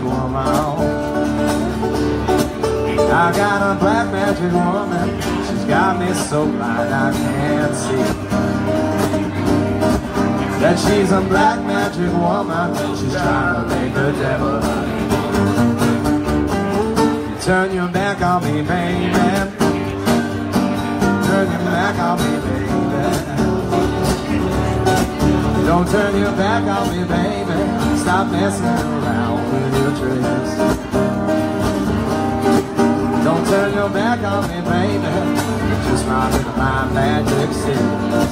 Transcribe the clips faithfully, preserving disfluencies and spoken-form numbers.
woman. I got a black magic woman. She's got me so blind I can't see that she's a black magic woman. She's trying to make the devil honey. You turn your back on me, baby. Turn your back on me, baby. Don't turn your back on me, baby. Stop messing around with your tricks. Don't turn your back on me, baby. Just run into my magic city.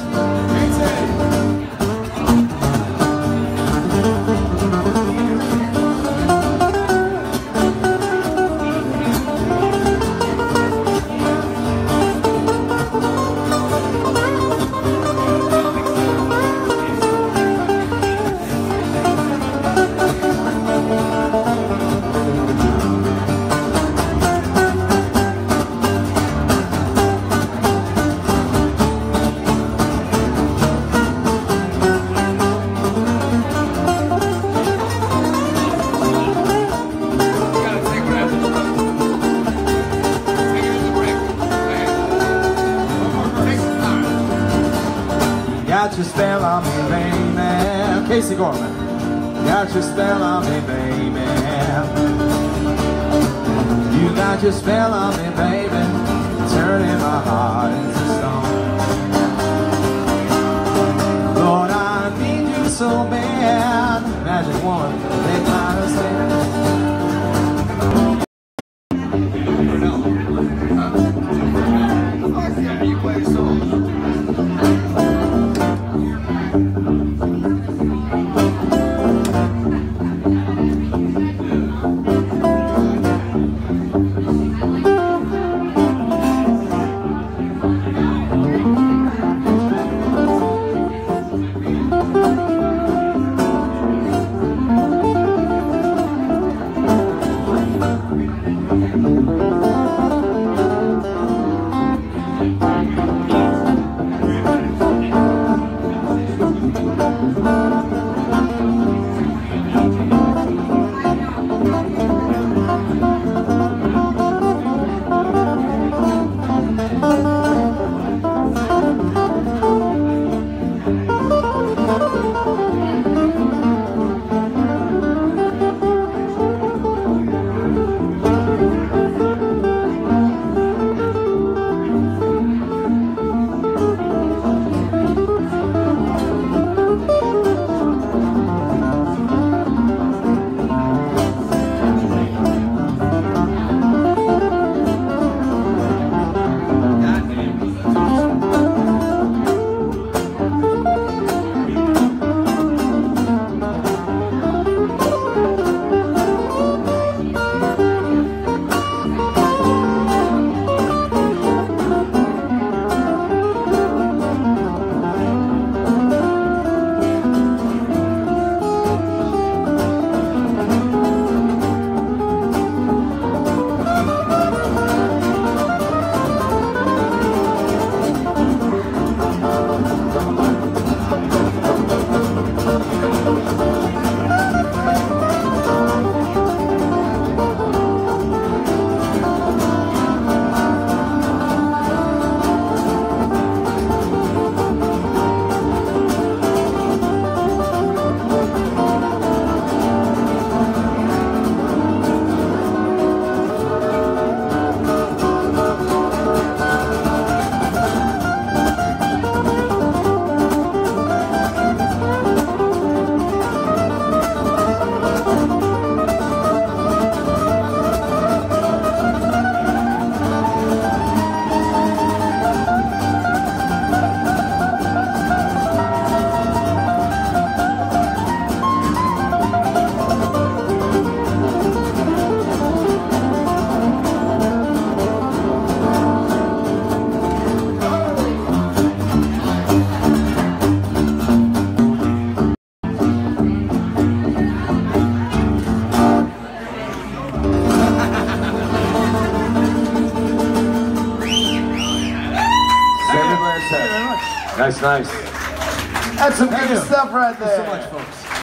Got your spell on me, baby. Casey Gorman. Got your spell on me, baby. You got your spell on me, baby. Turning my heart into stone. Lord, I need you so bad. Magic woman, take my stand. Yeah, you play the song. Nice, nice. That's some good stuff right there. Thank you so much, folks.